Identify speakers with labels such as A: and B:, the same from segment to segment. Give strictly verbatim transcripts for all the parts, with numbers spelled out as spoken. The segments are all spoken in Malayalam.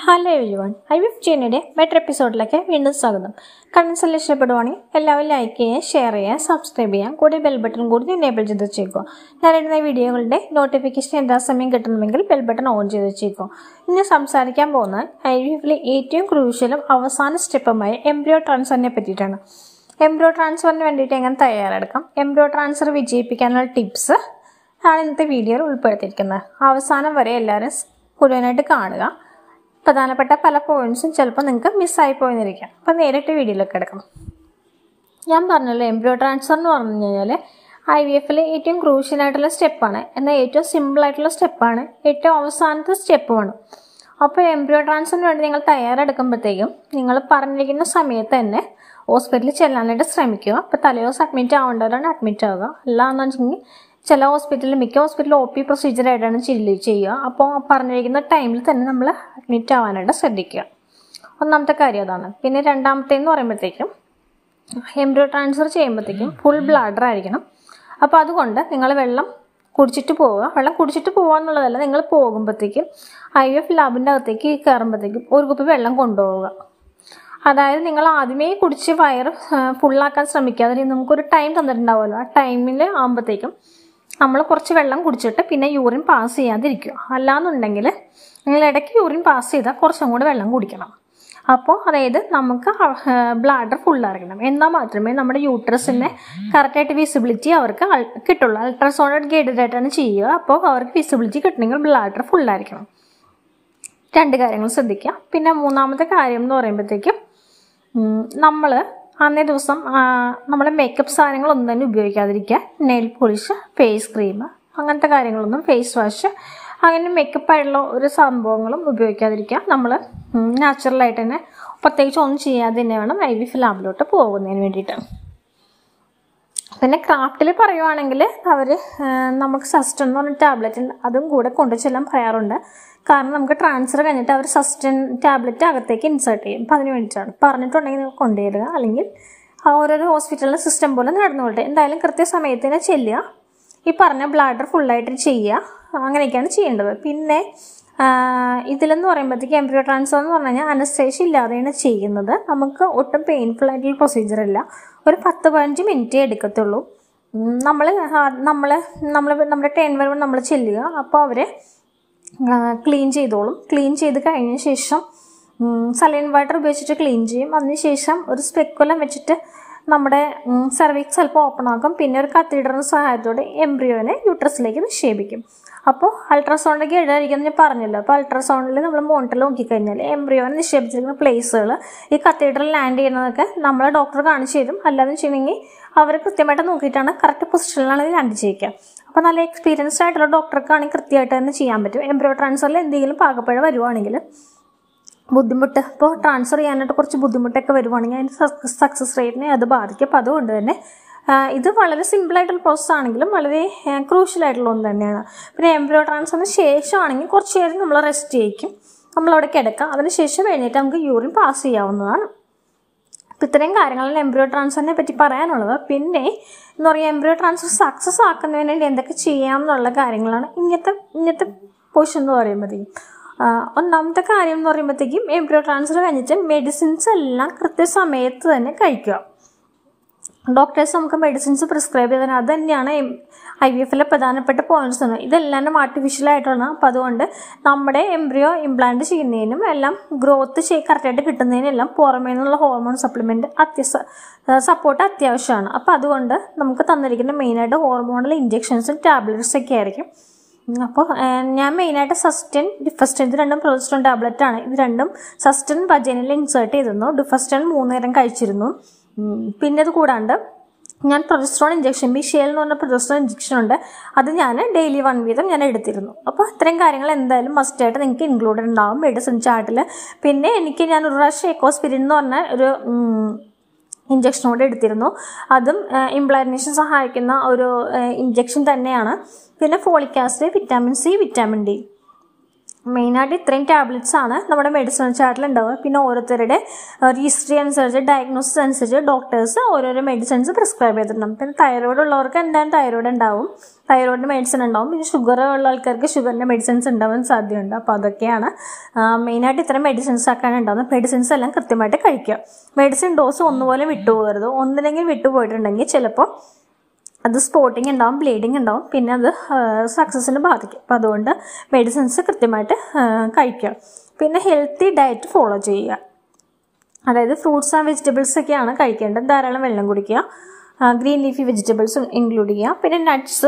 A: Hello everyone, I V F ജേണിയുടെ ബെറ്റർ എപ്പിസോഡിലേക്ക് വീണ്ടും സ്വാഗതം. കണ്ടൻസ് ഇഷ്ടപ്പെടുവാണെങ്കിൽ എല്ലാവരും ലൈക്ക് ചെയ്യുക, ഷെയർ ചെയ്യുക, സബ്സ്ക്രൈബ് ചെയ്യുക, കൂടി ബെൽ ബട്ടൺ കൂടി എനേബിൾ ചെയ്ത് വെച്ചേക്കുക. ഞാനിടുന്ന വീഡിയോകളുടെ നോട്ടിഫിക്കേഷൻ എന്താ സമയം കിട്ടണമെങ്കിൽ ബെൽ ബട്ടൺ ഓൺ ചെയ്ത് വെച്ചേക്കുക. ഇന്ന് സംസാരിക്കാൻ പോകുന്നത് ഐ വി എഫിലെ ഏറ്റവും ക്രൂഷ്യലും അവസാന സ്റ്റെപ്പുമായ എംബ്രിയോ ട്രാൻസ്ഫറിനെ പറ്റിയിട്ടാണ്. എംബ്രിയോ ട്രാൻസ്ഫറിന് വേണ്ടിയിട്ട് എങ്ങനെ തയ്യാറെടുക്കാം, എംബ്രിയോ ട്രാൻസ്ഫർ വിജയിപ്പിക്കാനുള്ള ടിപ്സ് ആണ് ഇന്നത്തെ വീഡിയോയിൽ ഉൾപ്പെടുത്തിയിരിക്കുന്നത്. അവസാനം വരെ എല്ലാവരും മുഴുവനായിട്ട് കാണുക. പ്രധാനപ്പെട്ട പല പോയിന്റ്സും ചിലപ്പോൾ നിങ്ങൾക്ക് മിസ്സായി പോയിരിക്കാം. അപ്പം നേരിട്ട് വീഡിയോയിലേക്ക് എടുക്കാം. ഞാൻ പറഞ്ഞല്ലോ, എംബ്രിയോ ട്രാൻസ്ഫർ എന്ന് പറഞ്ഞു കഴിഞ്ഞാൽ ഐ വി എഫിലെ ഏറ്റവും ക്രൂഷ്യലായിട്ടുള്ള സ്റ്റെപ്പാണ്, എന്നാൽ ഏറ്റവും സിമ്പിളായിട്ടുള്ള സ്റ്റെപ്പാണ്, ഏറ്റവും അവസാനത്തെ സ്റ്റെപ്പുമാണ്. അപ്പോൾ എംബ്രിയോ ട്രാൻസ്ഫറിന് വേണ്ടി നിങ്ങൾ തയ്യാറെടുക്കുമ്പോഴത്തേക്കും നിങ്ങൾ പറഞ്ഞിരിക്കുന്ന സമയത്ത് തന്നെ ഹോസ്പിറ്റലിൽ ചെല്ലാനായിട്ട് ശ്രമിക്കുക. അപ്പോൾ തലേദിവസം അഡ്മിറ്റ് ആവേണ്ടവരാണ് അഡ്മിറ്റ് ആവുക. അല്ലാന്ന് വെച്ചെങ്കിൽ ചില ഹോസ്പിറ്റലിൽ മിക്ക ഹോസ്പിറ്റലിൽ ഒ പി പ്രൊസീജിയറായിട്ടാണ് ചില്ലി ചെയ്യുക. അപ്പോൾ പറഞ്ഞിരിക്കുന്ന ടൈമിൽ തന്നെ നമ്മൾ അഡ്മിറ്റ് ആവാനായിട്ട് ശ്രദ്ധിക്കുക. ഒന്നാമത്തെ കാര്യം അതാണ്. പിന്നെ രണ്ടാമത്തേന്ന് പറയുമ്പോഴത്തേക്കും എംബ്രിയോ ട്രാൻസ്ഫർ ചെയ്യുമ്പോഴത്തേക്കും ഫുൾ ബ്ലാഡർ ആയിരിക്കണം. അപ്പോൾ അതുകൊണ്ട് നിങ്ങൾ വെള്ളം കുടിച്ചിട്ട് പോവുക. വെള്ളം കുടിച്ചിട്ട് പോകുക എന്നുള്ളതല്ല, നിങ്ങൾ പോകുമ്പോഴത്തേക്കും ഐ വി എഫ് ലാബിൻ്റെ അകത്തേക്ക് കയറുമ്പോഴത്തേക്കും ഒരു കുപ്പി വെള്ളം കൊണ്ടുപോവുക. അതായത് നിങ്ങൾ ആദ്യമേ കുടിച്ച് വയറ് ഫുള്ളാക്കാൻ ശ്രമിക്കുക. അതിന് നമുക്കൊരു ടൈം തന്നിട്ടുണ്ടാവുമല്ലോ, ആ ടൈമിൽ ആകുമ്പോഴത്തേക്കും നമ്മൾ കുറച്ച് വെള്ളം കുടിച്ചിട്ട് പിന്നെ യൂറിൻ പാസ് ചെയ്യാതിരിക്കുക. അല്ലാന്നുണ്ടെങ്കിൽ നിങ്ങൾ ഇടയ്ക്ക് യൂറിൻ പാസ് ചെയ്താൽ കുറച്ചും കൂടി വെള്ളം കുടിക്കണം. അപ്പോൾ അതായത് നമുക്ക് ബ്ലാഡർ ഫുള്ളായിരിക്കണം. എന്നാൽ മാത്രമേ നമ്മുടെ യൂട്രസിൻ്റെ കറക്റ്റായിട്ട് വിസിബിലിറ്റി അവർക്ക് കിട്ടുള്ളൂ. അൾട്രാസൗണ്ട് ഗൈഡഡ് ആയിട്ടാണ് ചെയ്യുക. അപ്പോൾ അവർക്ക് വിസിബിലിറ്റി കിട്ടണമെങ്കിൽ ബ്ലാഡർ ഫുള്ളായിരിക്കണം. രണ്ട് കാര്യങ്ങൾ ശ്രദ്ധിക്കുക. പിന്നെ മൂന്നാമത്തെ കാര്യം എന്ന് പറയുമ്പോഴത്തേക്കും നമ്മൾ അന്നേ ദിവസം നമ്മൾ മേക്കപ്പ് സാധനങ്ങളൊന്നും തന്നെ ഉപയോഗിക്കാതിരിക്കുക. നെയിൽ പോളിഷ്, ഫേസ് ക്രീം, അങ്ങനത്തെ കാര്യങ്ങളൊന്നും, ഫേസ് വാഷ്, അങ്ങനെ മേക്കപ്പായിട്ടുള്ള ഒരു സംഭവങ്ങളും ഉപയോഗിക്കാതിരിക്കുക. നമ്മൾ നാച്ചുറലായിട്ട് തന്നെ പ്രത്യേകിച്ച് ഒന്നും ചെയ്യാതെ തന്നെ വേണം ഐ വി എഫ് ലാബിലോട്ട് പോകുന്നതിന് വേണ്ടിയിട്ട്. പിന്നെ ക്രാഫ്റ്റിൽ പറയുവാണെങ്കിൽ അവർ നമുക്ക് സസ്റ്റൻ എന്ന് പറഞ്ഞ ടാബ്ലറ്റ് ഉണ്ട്, അതും കൂടെ കൊണ്ടു ചെല്ലാൻ പറയാറുണ്ട്. കാരണം നമുക്ക് ട്രാൻസ്ഫർ കഴിഞ്ഞിട്ട് അവർ സസ്റ്റൻ ടാബ്ലറ്റ് അകത്തേക്ക് ഇൻസേർട്ട് ചെയ്യും. അപ്പം അതിന് വേണ്ടിയിട്ടാണ് പറഞ്ഞിട്ടുണ്ടെങ്കിൽ നിങ്ങൾ കൊണ്ടുവരിക. അല്ലെങ്കിൽ ഓരോരോ ഹോസ്പിറ്റലിലെ സിസ്റ്റം പോലെ നടന്നുകൊള്ളട്ടെ. എന്തായാലും കൃത്യസമയത്തിന് ചെല്ലുക, ഈ പറഞ്ഞ ബ്ലാഡർ ഫുള്ളായിട്ട് ചെയ്യുക. അങ്ങനെയൊക്കെയാണ് ചെയ്യേണ്ടത്. പിന്നെ ഇതിലെന്ന് പറയുമ്പോഴത്തേക്ക് എംബ്രിയോ ട്രാൻസ്ഫർ എന്ന് പറഞ്ഞു കഴിഞ്ഞാൽ അനസ്തേഷ്യ ഇല്ലാതെയാണ് ചെയ്യുന്നത്. നമുക്ക് ഒട്ടും പെയിൻഫുൾ ആയിട്ടുള്ള പ്രൊസീജിയർ അല്ല. ഒരു പത്ത് പതിനഞ്ച് മിനിറ്റേ എടുക്കത്തുള്ളൂ. നമ്മൾ നമ്മൾ നമ്മൾ നമ്മുടെ ടെൻ വരെ നമ്മൾ ചെല്ലുക. അപ്പോൾ അവർ ക്ലീൻ ചെയ്തോളും. ക്ലീൻ ചെയ്ത് കഴിഞ്ഞ ശേഷം സലൈൻ വാട്ടർ ഉപയോഗിച്ചിട്ട് ക്ലീൻ ചെയ്യും. അതിനുശേഷം ഒരു സ്പെക്കുലം വെച്ചിട്ട് നമ്മുടെ സെർവിക്സ് ചിലപ്പോൾ ഓപ്പൺ ആക്കും. പിന്നെ ഒരു കത്തീഡറിൻ്റെ സഹായത്തോടെ എംബ്രിയോനെ യൂട്രസിലേക്ക് നിക്ഷേപിക്കും. അപ്പോൾ അൾട്രാസൗണ്ടൊക്കെ എഴുതാതിരിക്കുന്നത് ഞാൻ പറഞ്ഞല്ലോ. അപ്പോൾ അൾട്രാസൗണ്ടിൽ നമ്മൾ മോണിറ്ററിൽ നോക്കിക്കഴിഞ്ഞാൽ എംബ്രിയോനെ നിക്ഷേപിച്ചിരിക്കുന്ന പ്ലേസുകൾ ഈ കത്തീഡറിൽ ലാൻഡ് ചെയ്യുന്നതൊക്കെ നമ്മൾ ഡോക്ടർ കാണിച്ചു തരും. അല്ലാതെ വെച്ചിട്ടുണ്ടെങ്കിൽ അവർ കൃത്യമായിട്ട് നോക്കിയിട്ടാണ് കറക്റ്റ് പൊസിഷനിലാണ് ലാൻഡ് ചെയ്യിക്കുക. അപ്പോൾ നല്ല എക്സ്പീരിയൻസ്ഡ് ആയിട്ടുള്ള ഡോക്ടർക്കാണെങ്കിൽ കൃത്യമായിട്ട് തന്നെ ചെയ്യാൻ പറ്റും. എംബ്രിയോ ട്രാൻസ്ഫറിൽ എന്തെങ്കിലും പാകപ്പഴ വരുവാണെങ്കിൽ ബുദ്ധിമുട്ട്, ഇപ്പോൾ ട്രാൻസ്ഫർ ചെയ്യാനായിട്ട് കുറച്ച് ബുദ്ധിമുട്ടൊക്കെ വരുവാണെങ്കിൽ അതിൻ്റെ സക്സസ് റേറ്റിനെ അത് ബാധിക്കും. അപ്പോൾ അതുകൊണ്ട് തന്നെ ഇത് വളരെ സിമ്പിളായിട്ടുള്ള പ്രോസസ്സ് ആണെങ്കിലും വളരെ ക്രൂഷ്യലായിട്ടുള്ള ഒന്ന് തന്നെയാണ്. പിന്നെ എംബ്രിയോ ട്രാൻസ്ഫറിന് ശേഷമാണെങ്കിൽ കുറച്ച് നേരം നമ്മൾ റെസ്റ്റ് ചെയ്യിക്കും, നമ്മളവിടെ കിടക്കാം. അതിന് ശേഷം എഴുന്നേറ്റ് നമുക്ക് യൂറിൻ പാസ് ചെയ്യാവുന്നതാണ്. അപ്പോൾ ഇത്രയും കാര്യങ്ങളാണ് എംബ്രിയോ ട്രാൻസ്ഫറിനെ പറ്റി പറയാനുള്ളത്. പിന്നെ എന്ന് പറയുക എംബ്രിയോ ട്രാൻസ്ഫർ സക്സസ് ആക്കുന്നതിന് വേണ്ടി എന്തൊക്കെ ചെയ്യാം എന്നുള്ള കാര്യങ്ങളാണ് ഇങ്ങനത്തെ ഇങ്ങനത്തെ പോർഷൻ എന്ന് പറയുമ്പോഴത്തേക്കും. ഒന്നാമത്തെ കാര്യം എന്ന് പറയുമ്പോഴത്തേക്കും എംബ്രിയോ ട്രാൻസ്ഫർ കഴിഞ്ഞിട്ട് മെഡിസിൻസ് എല്ലാം കൃത്യസമയത്ത് തന്നെ കഴിക്കുക. ഡോക്ടേഴ്സ് നമുക്ക് മെഡിസിൻസ് പ്രിസ്ക്രൈബ് ചെയ്താൽ അത് തന്നെയാണ് ഐ വി എഫിലെ പ്രധാനപ്പെട്ട പോയിന്റ്സ് ആണ്. ഇതെല്ലാം ആർട്ടിഫിഷ്യലായിട്ടാണ്. അപ്പോൾ അതുകൊണ്ട് നമ്മുടെ എംബ്രിയോ ഇംപ്ലാന്റ് ചെയ്യുന്നതിനും എല്ലാം ഗ്രോത്ത് ചെയ് കറക്റ്റായിട്ട് കിട്ടുന്നതിനെല്ലാം പുറമേ നിന്നുള്ള ഹോർമോൺ സപ്ലിമെൻറ്റ് അത്യാവശ്യ സപ്പോർട്ട് അത്യാവശ്യമാണ്. അപ്പോൾ അതുകൊണ്ട് നമുക്ക് തന്നിരിക്കുന്ന മെയിനായിട്ട് ഹോർമോണൽ ഇഞ്ചെക്ഷൻസും ടാബ്ലറ്റ്സ് ഒക്കെ ആയിരിക്കും. അപ്പോൾ ഞാൻ മെയിനായിട്ട് സസ്റ്റൻ, ഡിഫസ്റ്റൻ, ഇത് രണ്ടും പ്രൊജസ്ട്രോൺ ടാബ്ലറ്റാണ്. ഇത് രണ്ടും സസ്റ്റൻ വജൈനയിൽ ഇൻസേർട്ട് ചെയ്തിരുന്നു. ഡിഫസ്റ്റൻ മൂന്ന് നേരം കഴിച്ചിരുന്നു. പിന്നെ അത് കൂടാണ്ട് ഞാൻ പ്രൊജസ്ട്രോൺ ഇഞ്ചെക്ഷൻ, ബിഷേൽ എന്ന് പറഞ്ഞ പ്രൊജസ്ട്രോൺ ഇഞ്ചെക്ഷൻ ഉണ്ട്, അത് ഞാൻ ഡെയിലി വൺ വീതം ഞാൻ എടുത്തിരുന്നു. അപ്പോൾ ഇത്രയും കാര്യങ്ങൾ എന്തായാലും മസ്റ്റായിട്ട് നിങ്ങൾക്ക് ഇൻക്ലൂഡഡ് ഉണ്ടാവും മെഡിസിൻ ചാർട്ടിൽ. പിന്നെ എനിക്ക് ഞാൻ ഒരു പ്രാവശ്യം എക്കോസ്പിരിൻ എന്ന് പറഞ്ഞ ഒരു ഇഞ്ചെക്ഷൻ കൂടെ എടുത്തിരുന്നു. അതും ഇംപ്ലാന്റേഷൻ സഹായിക്കുന്ന ഒരു ഇഞ്ചെക്ഷൻ തന്നെയാണ്. പിന്നെ folic acid, vitamin C, vitamin D, മെയിനായിട്ട് ഇത്രയും ടാബ്ലറ്റ്സ് ആണ് നമ്മുടെ മെഡിസിൻ ചാർട്ടിൽ ഉണ്ടാവുക. പിന്നെ ഓരോരുത്തരുടെ ഹിസ്റ്ററി അനുസരിച്ച് ഡയഗ്നോസിസ് അനുസരിച്ച് ഡോക്ടേഴ്സ് ഓരോരോ മെഡിസിൻസ് പ്രിസ്ക്രൈബ് ചെയ്തിട്ടുണ്ടാകും. പിന്നെ തൈറോയ്ഡ് ഉള്ളവർക്ക് എന്തായാലും തൈറോയ്ഡ് ഉണ്ടാവും, തൈറോയ്ഡിൻ്റെ മെഡിസിൻ ഉണ്ടാവും. പിന്നെ ഷുഗർ ഉള്ള ആൾക്കാർക്ക് ഷുഗറിൻ്റെ മെഡിസിൻസ് ഉണ്ടാവാൻ സാധ്യതയുണ്ട്. അപ്പോൾ അതൊക്കെയാണ് മെയിനായിട്ട് ഇത്രയും മെഡിസിൻസ് ആക്കാണ് ഉണ്ടാകുന്നത്. മെഡിസിൻസ് എല്ലാം കൃത്യമായിട്ട് കഴിക്കുക. മെഡിസിൻ ഡോസ് ഒന്നുപോലെ വിട്ടുപോകരുത്. ഒന്നിനെങ്കിലും വിട്ടുപോയിട്ടുണ്ടെങ്കിൽ ചിലപ്പോൾ അത് സ്പോട്ടിങ് ഉണ്ടാവും, ബ്ലീഡിങ് ഉണ്ടാവും, പിന്നെ അത് സക്സസിന് ബാധിക്കും. അപ്പോൾ അതുകൊണ്ട് മെഡിസിൻസ് കൃത്യമായിട്ട് കഴിക്കുക. പിന്നെ ഹെൽത്തി ഡയറ്റ് ഫോളോ ചെയ്യുക. അതായത് ഫ്രൂട്ട്സ് ആൻഡ് വെജിറ്റബിൾസ് ഒക്കെയാണ് കഴിക്കേണ്ടത്. ധാരാളം വെള്ളം കുടിക്കുക. ഗ്രീൻ ലീഫി വെജിറ്റബിൾസ് ഇൻക്ലൂഡ് ചെയ്യുക. പിന്നെ നട്ട്സ്,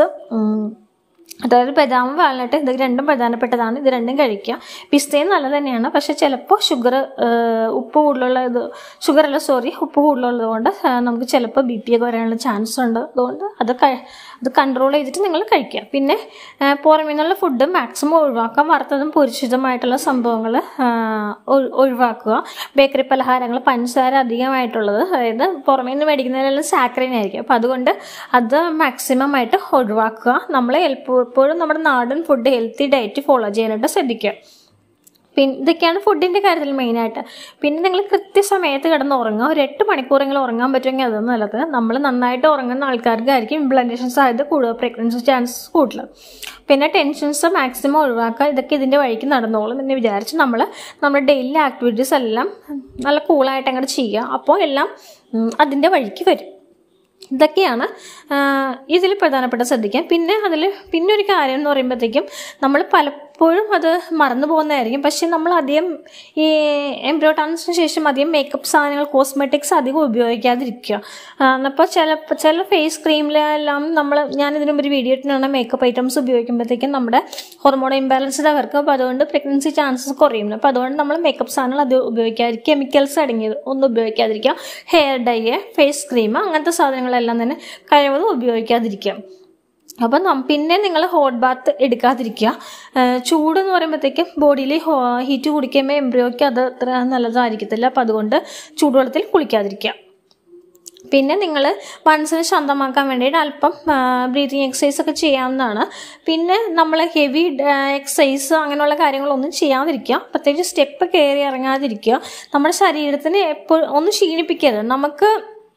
A: അതായത് ബദാം, വാൽനട്ട്, ഇത് രണ്ടും പ്രധാനപ്പെട്ടതാണ്. ഇത് രണ്ടും കഴിക്കുക. പിസ്തയും നല്ലത് തന്നെയാണ്, പക്ഷെ ചിലപ്പോൾ ഷുഗർ ഉപ്പ് കൂടുതലുള്ള ഇത് ഷുഗറല്ല സോറി ഉപ്പ് കൂടുതലുള്ളത് കൊണ്ട് നമുക്ക് ചിലപ്പോൾ ബി പി ഒക്കെ വരാനുള്ള ചാൻസ് ഉണ്ട്. അതുകൊണ്ട് അത് അത് കൺട്രോൾ ചെയ്തിട്ട് നിങ്ങൾ കഴിക്കുക. പിന്നെ പുറമേ നിന്നുള്ള ഫുഡ് മാക്സിമം ഒഴിവാക്കുക. വറുത്തതും പൊരിച്ചതുമായിട്ടുള്ള സംഭവങ്ങൾ ഒഴിവാക്കുക. ബേക്കറി പലഹാരങ്ങൾ, പഞ്ചസാര അധികമായിട്ടുള്ളത്, അതായത് പുറമേ നിന്ന് മേടിക്കുന്നതിലെല്ലാം സാക്കറിൻ ആയിരിക്കും. അപ്പോൾ അതുകൊണ്ട് അത് മാക്സിമം ആയിട്ട് ഒഴിവാക്കുക. നമ്മൾ എപ്പോഴും നമ്മുടെ നാടൻ ഫുഡ് ഹെൽത്തി ഡയറ്റ് ഫോളോ ചെയ്യാനായിട്ട് ശ്രദ്ധിക്കുക. പിന്നെ ഇതൊക്കെയാണ് ഫുഡിൻ്റെ കാര്യത്തിൽ മെയിനായിട്ട്. പിന്നെ നിങ്ങൾ കൃത്യസമയത്ത് കിടന്ന് ഉറങ്ങുക. ഒരു എട്ട് മണിക്കൂറെങ്കിലും ഉറങ്ങാൻ പറ്റുമെങ്കിൽ അതൊന്നും നല്ലത്. നമ്മൾ നന്നായിട്ട് ഉറങ്ങുന്ന ആൾക്കാർക്കായിരിക്കും ഇംപ്ലാന്റേഷൻ സാധ്യത കൂടുതൽ, പ്രഗ്നൻസി ചാൻസസ് കൂടുതൽ. പിന്നെ ടെൻഷൻസ് മാക്സിമം ഒഴിവാക്കുക. ഇതൊക്കെ ഇതിൻ്റെ വഴിക്ക് നടന്നോളും എന്ന് വിചാരിച്ച് നമ്മൾ നമ്മുടെ ഡെയിലി ആക്ടിവിറ്റീസ് എല്ലാം നല്ല കൂളായിട്ട് അങ്ങോട്ട് ചെയ്യുക. അപ്പോൾ എല്ലാം അതിൻ്റെ വഴിക്ക് വരും. ഇതൊക്കെയാണ് ഇതിൽ പ്രധാനപ്പെട്ട ശ്രദ്ധിക്കാൻ. പിന്നെ അതിൽ പിന്നെ ഒരു കാര്യം എന്ന് പറയുമ്പോഴത്തേക്കും നമ്മൾ പലപ്പോഴും അത് മറന്നു പോകുന്നതായിരിക്കും. പക്ഷെ നമ്മൾ അധികം ഈ എംബ്രിയോ ട്രാൻസിന് ശേഷം അധികം മേക്കപ്പ് സാധനങ്ങൾ, കോസ്മെറ്റിക്സ് അധികം ഉപയോഗിക്കാതിരിക്കുക. അപ്പോൾ ചില ചില ഫേസ് ക്രീമിലെല്ലാം നമ്മൾ ഞാനിതിനു ഒരു വീഡിയോ ഇട്ടിട്ടാണ് മേക്കപ്പ് ഐറ്റംസ് ഉപയോഗിക്കുമ്പോഴത്തേക്കും നമ്മുടെ ഹോർമോൺ ഇംബാലൻസ്ഡ് അവർക്ക്. അപ്പോൾ അതുകൊണ്ട് പ്രഗ്നൻസി ചാൻസസ് കുറയും. അപ്പോൾ അതുകൊണ്ട് നമ്മൾ മേക്കപ്പ് സാധനങ്ങൾ അത് ഉപയോഗിക്കാതിരിക്കുക. കെമിക്കൽസ് അടങ്ങിയത് ഒന്നും ഉപയോഗിക്കാതിരിക്കുക. ഹെയർ ഡൈ, ഫേസ് ക്രീം, അങ്ങനത്തെ സാധനങ്ങളെല്ലാം തന്നെ കഴിവതും ഉപയോഗിക്കാതിരിക്കുക. അപ്പം പിന്നെ നിങ്ങൾ ഹോട്ട് ബാത്ത് എടുക്കാതിരിക്കുക. ചൂട് എന്ന് പറയുമ്പോഴത്തേക്കും ബോഡിയിൽ ഹീറ്റ് കുടിക്കുമ്പോൾ എംബ്രിയോയ്ക്ക് അത് അത്ര നല്ലതായിരിക്കത്തില്ല. അപ്പം അതുകൊണ്ട് ചൂടുവെള്ളത്തിൽ കുളിക്കാതിരിക്കുക. പിന്നെ നിങ്ങൾ മനസ്സിനെ ശാന്തമാക്കാൻ വേണ്ടിയിട്ട് അല്പം ബ്രീതിങ് എക്സസൈസ് ഒക്കെ ചെയ്യാവുന്നതാണ്. പിന്നെ നമ്മൾ ഹെവി എക്സസൈസ് അങ്ങനെയുള്ള കാര്യങ്ങളൊന്നും ചെയ്യാതിരിക്കുക. പ്രത്യേകിച്ച് സ്റ്റെപ്പ് കയറി ഇറങ്ങാതിരിക്കുക. നമ്മുടെ ശരീരത്തിന് എപ്പോഴും ഒന്നും ക്ഷീണിപ്പിക്കരുത്. നമുക്ക്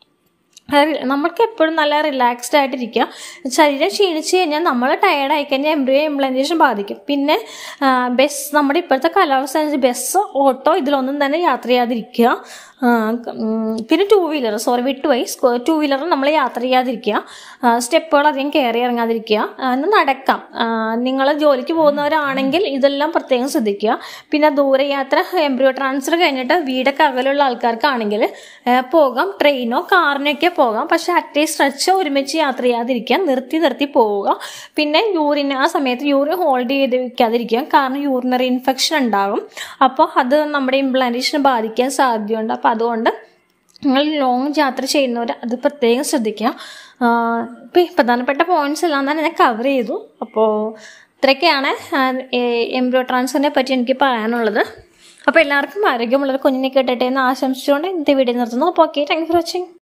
A: നമ്മൾക്ക് എപ്പോഴും നല്ല റിലാക്സ്ഡ് ആയിട്ടിരിക്കുക. ശരീരം ക്ഷീണിച്ച് കഴിഞ്ഞാൽ നമ്മൾ ടയേർഡ് ആയിക്കഴിഞ്ഞാൽ എംബ്രിയോ ഇംപ്ലാന്റേഷൻ ബാധിക്കും. പിന്നെ ബസ് നമ്മുടെ ഇപ്പോഴത്തെ കാലാവസ്ഥ അനുസരിച്ച് ബസ്, ഓട്ടോ ഇതിലൊന്നും തന്നെ യാത്ര ചെയ്യാതിരിക്കുക. പിന്നെ ടൂ വീലർ സോറി വിട്ടുപോയി ടൂ വീലർ നമ്മൾ യാത്ര ചെയ്യാതിരിക്കുക. സ്റ്റെപ്പുകൾ അധികം കയറി ഇറങ്ങാതിരിക്കുക. എന്നാൽ നടക്കാം. നിങ്ങൾ ജോലിക്ക് പോകുന്നവരാണെങ്കിൽ ഇതെല്ലാം പ്രത്യേകം ശ്രദ്ധിക്കുക. പിന്നെ ദൂരയാത്ര, എംബ്രിയോ ട്രാൻസ്ഫർ കഴിഞ്ഞിട്ട് വീടൊക്കെ അകലുള്ള ആൾക്കാർക്കാണെങ്കിൽ പോകാം. ട്രെയിനോ കാറിനൊക്കെ പോകാം. പക്ഷെ അറ്റേ സ്ട്രെച്ച് ഒരുമിച്ച് യാത്ര ചെയ്യാതിരിക്കുക. നിർത്തി നിർത്തി പോവുക. പിന്നെ യൂറിൻ ആ സമയത്ത് യൂറിൻ ഹോൾഡ് ചെയ്ത് വയ്ക്കാതിരിക്കുക. കാരണം യൂറിനറി ഇൻഫെക്ഷൻ ഉണ്ടാകും. അപ്പോൾ അത് നമ്മുടെ ഇംപ്ലാന്റേഷനെ ബാധിക്കാൻ സാധ്യതയുണ്ട്. അപ്പോൾ അതുകൊണ്ട് നിങ്ങൾ ലോങ് യാത്ര ചെയ്യുന്നവർ അത് പ്രത്യേകം ശ്രദ്ധിക്കുക. ഇപ്പോൾ പ്രധാനപ്പെട്ട പോയിന്റ്സ് എല്ലാം തന്നെ ഞാൻ കവർ ചെയ്തു. അപ്പോൾ ഇത്രയൊക്കെയാണ് എംബ്രിയോ ട്രാൻസ്ഫറിനെ പറ്റി എനിക്ക് പറയാനുള്ളത്. അപ്പോൾ എല്ലാവർക്കും ആരോഗ്യമുള്ളൊരു കുഞ്ഞിനെ കേട്ടിട്ടെ എന്ന് ആശംസിച്ചുകൊണ്ട് ഇന്നത്തെ വീഡിയോ നിർത്തുന്നു. അപ്പോൾ okay, thank you for watching.